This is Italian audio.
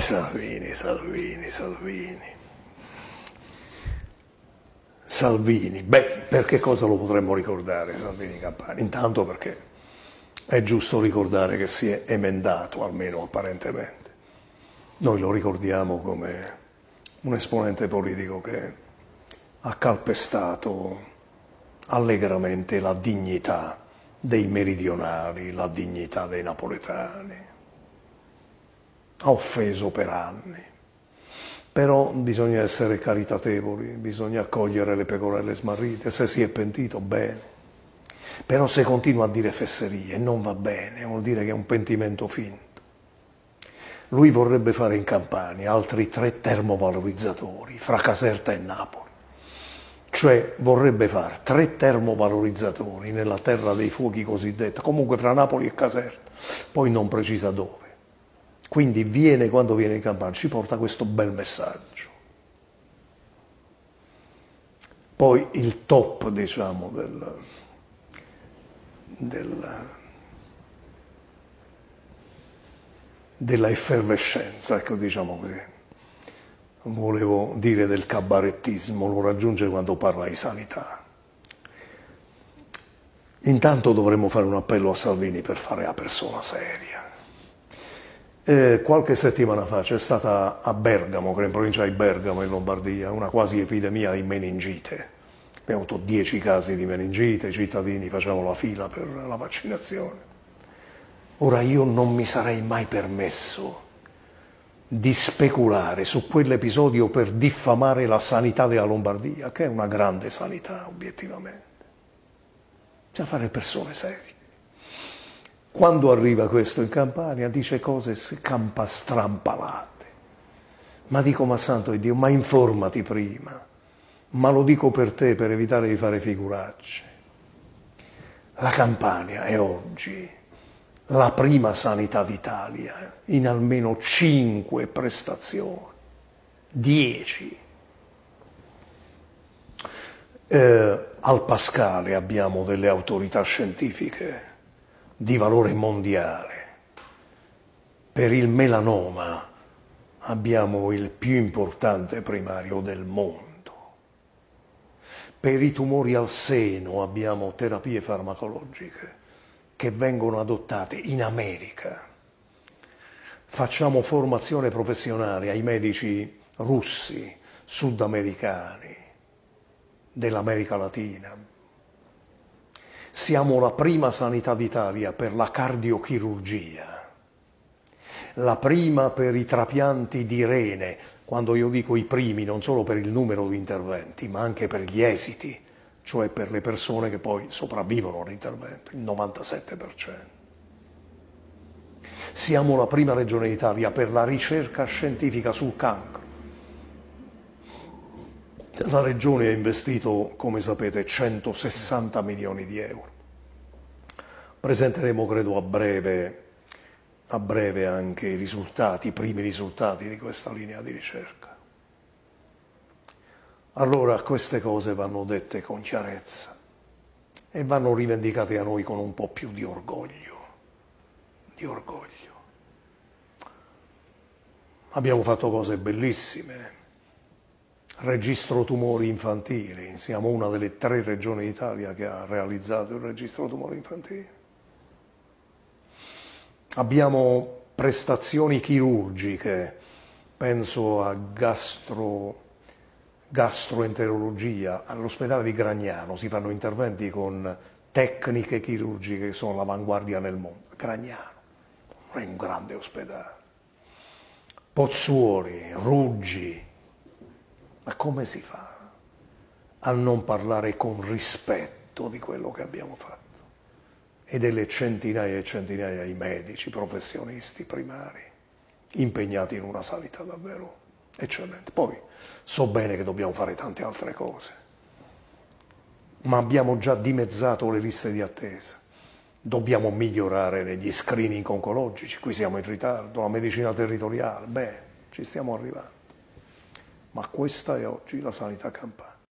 Salvini, Salvini, Salvini. Salvini, beh, per che cosa lo potremmo ricordare Salvini Campani? Intanto perché è giusto ricordare che si è emendato, almeno apparentemente. Noi lo ricordiamo come un esponente politico che ha calpestato allegramente la dignità dei meridionali, la dignità dei napoletani. Ha offeso per anni. Però bisogna essere caritatevoli, bisogna accogliere le pecorelle smarrite. Se si è pentito, bene. Però se continua a dire fesserie, non va bene, vuol dire che è un pentimento finto. Lui vorrebbe fare in Campania altri 3 termovalorizzatori fra Caserta e Napoli. Cioè vorrebbe fare 3 termovalorizzatori nella terra dei fuochi cosiddetta, comunque fra Napoli e Caserta, poi non precisa dove. Quindi viene, quando viene in Campania, ci porta questo bel messaggio. Poi il top, diciamo, della effervescenza, ecco, diciamo così. Volevo dire del cabarettismo, lo raggiunge quando parla di sanità. Intanto dovremmo fare un appello a Salvini per fare la persona seria. Qualche settimana fa c'è stata a Bergamo, che è in provincia di Bergamo in Lombardia, una quasi epidemia di meningite. Abbiamo avuto 10 casi di meningite, i cittadini facevano la fila per la vaccinazione. Ora io non mi sarei mai permesso di speculare su quell'episodio per diffamare la sanità della Lombardia, che è una grande sanità obiettivamente. Bisogna fare persone serie. Quando arriva questo in Campania dice cose strampalate. Ma dico, ma santo di Dio, ma informati prima. Ma lo dico per te, per evitare di fare figuracce. La Campania è oggi la prima sanità d'Italia in almeno 5 prestazioni, 10. Al Pascale abbiamo delle autorità scientifiche di valore mondiale. Per il melanoma abbiamo il più importante primario del mondo. Per i tumori al seno abbiamo terapie farmacologiche che vengono adottate in America. Facciamo formazione professionale ai medici russi, sudamericani, dell'America Latina. Siamo la prima sanità d'Italia per la cardiochirurgia, la prima per i trapianti di rene, quando io dico i primi non solo per il numero di interventi, ma anche per gli esiti, cioè per le persone che poi sopravvivono all'intervento, il 97%. Siamo la prima regione d'Italia per la ricerca scientifica sul cancro. La regione ha investito, come sapete, 160 milioni di euro. Presenteremo, credo, a breve anche i primi risultati di questa linea di ricerca. Allora queste cose vanno dette con chiarezza e vanno rivendicate a noi con un po' più di orgoglio. Abbiamo fatto cose bellissime. Registro tumori infantili, siamo una delle 3 regioni d'Italia che ha realizzato il registro tumori infantili. Abbiamo prestazioni chirurgiche, penso a gastroenterologia, all'ospedale di Gragnano si fanno interventi con tecniche chirurgiche che sono all'avanguardia nel mondo. Gragnano non è un grande ospedale. Pozzuoli, Ruggi. Ma come si fa a non parlare con rispetto di quello che abbiamo fatto e delle centinaia e centinaia di medici, professionisti primari, impegnati in una sanità davvero eccellente? Poi so bene che dobbiamo fare tante altre cose, ma abbiamo già dimezzato le liste di attesa. Dobbiamo migliorare negli screening oncologici, qui siamo in ritardo, la medicina territoriale, ci stiamo arrivando. Ma questa è oggi la sanità campana.